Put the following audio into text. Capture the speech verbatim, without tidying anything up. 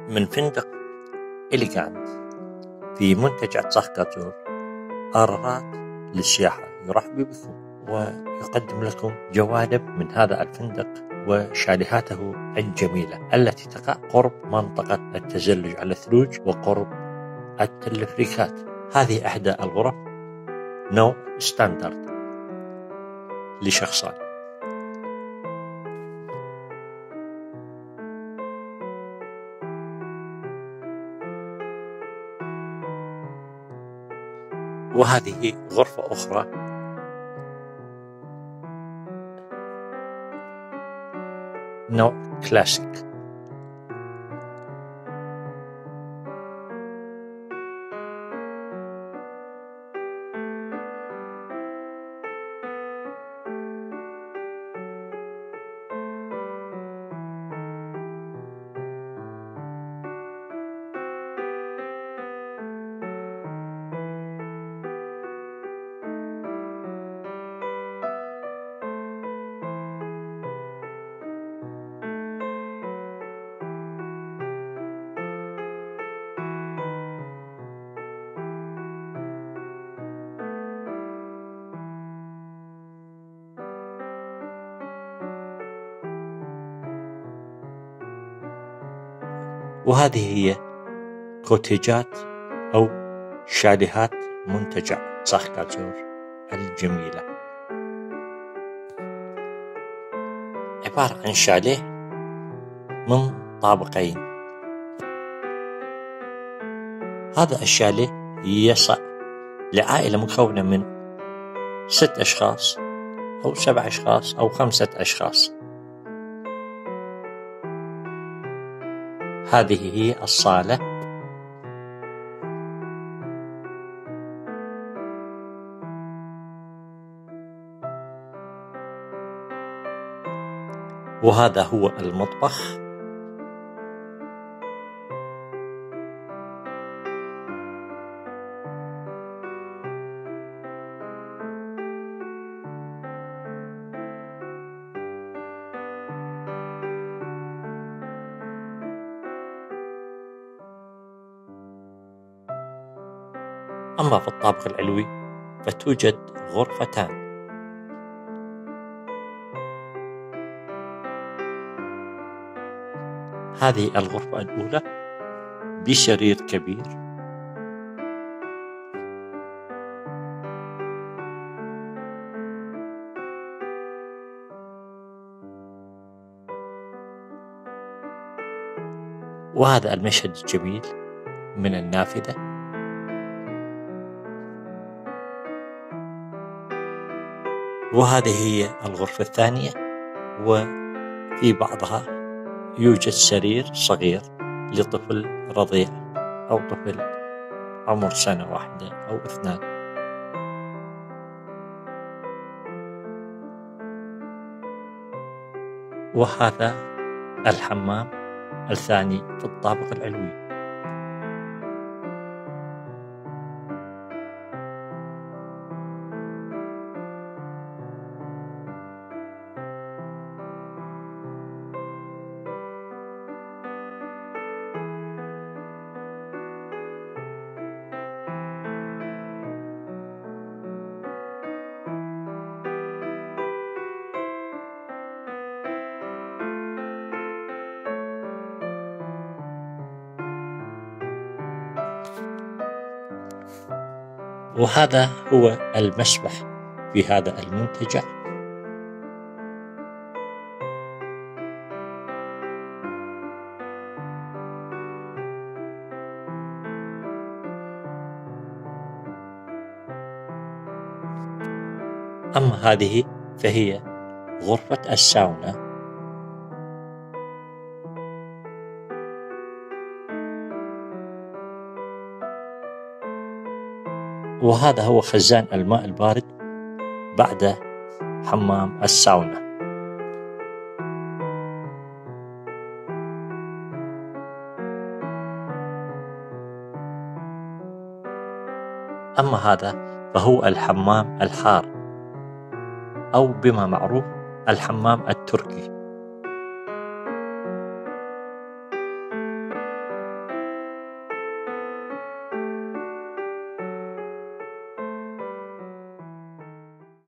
من فندق إليغانت في منتجع صخكاتور أرارات للسياحة يرحب بكم ويقدم لكم جوانب من هذا الفندق وشاليهاته الجميلة التي تقع قرب منطقة التزلج على الثلوج وقرب التلفريكات. هذه إحدى الغرف نوع ستاندرد لشخصان. وهذه غرفة أخرى نوع كلاسيك. وهذه هي كوتيجات أو شاليهات منتجع صخكاتور الجميلة، عبارة عن شاليه من طابقين. هذا الشاليه يصع لعائلة مكونة من ست أشخاص أو سبع أشخاص أو خمسة أشخاص. هذه هي الصالة، وهذا هو المطبخ، أما في الطابق العلوي فتوجد غرفتان. هذه الغرفة الأولى بسرير كبير، وهذا المشهد الجميل من النافذة. وهذه هي الغرفة الثانية، وفي بعضها يوجد سرير صغير لطفل رضيع أو طفل عمر سنة واحدة أو اثنان. وهذا الحمام الثاني في الطابق العلوي. وهذا هو المسبح في هذا المنتجع. أما هذه فهي غرفة الساونا، وهذا هو خزان الماء البارد بعد حمام الساونا. أما هذا فهو الحمام الحار أو بما معروف الحمام التركي.